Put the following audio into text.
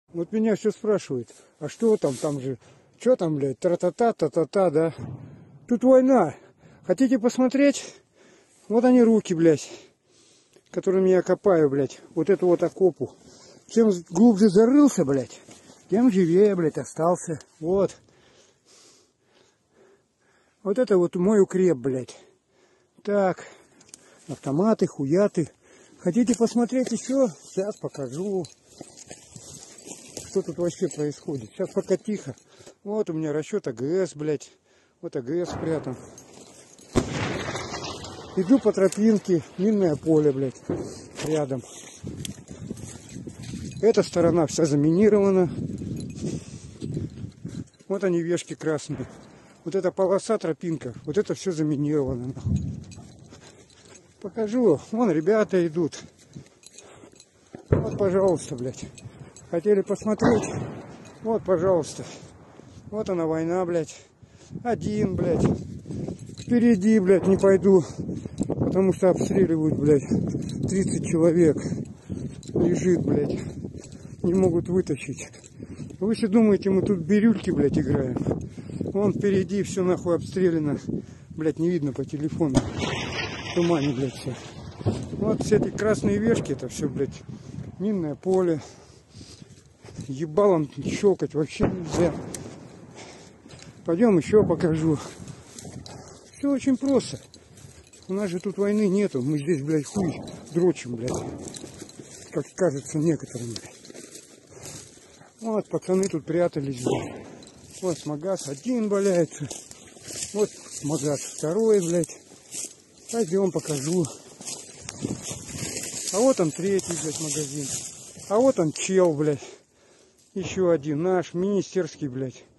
Вот меня все спрашивают, а что там, что там, блядь, тра-та-та, та-та-та, да? Тут война. Хотите посмотреть? Вот они руки, блядь, которыми я копаю, блядь, вот эту вот окопу. Чем глубже зарылся, блядь, тем живее, блядь, остался. Вот. Вот это вот мой укреп, блядь. Так, автоматы, хуяты. Хотите посмотреть еще? Сейчас покажу. Что тут вообще происходит? Сейчас пока тихо. Вот у меня расчет АГС, блядь. Вот АГС спрятан. Иду по тропинке, минное поле, блядь, рядом. Эта сторона вся заминирована. Вот они, вешки красные. Вот эта полоса, тропинка, вот это все заминировано. Покажу. Вон ребята идут. Вот, пожалуйста, блядь. Хотели посмотреть? Вот, пожалуйста. Вот она, война, блядь. Один, блядь. Впереди, блядь, не пойду. Потому что обстреливают, блядь. 30 человек. Лежит, блядь. Не могут вытащить. Вы все думаете, мы тут бирюльки, блядь, играем? Вон впереди все нахуй обстреляно. Блядь, не видно по телефону. В тумане, блядь, все. Вот все эти красные вешки, это все, блядь, минное поле. Ебалом щелкать вообще нельзя. Пойдем еще покажу. Все очень просто. У нас же тут войны нету. Мы здесь, блядь, хуй дрочим, блядь. Как кажется некоторым, блядь. Вот пацаны тут прятались, блядь. Вот магаз один валяется. Вот магаз второй, блядь. Пойдем покажу. А вот он третий, блядь, магазин. А вот он чел, блядь. Еще один наш, министерский, блядь.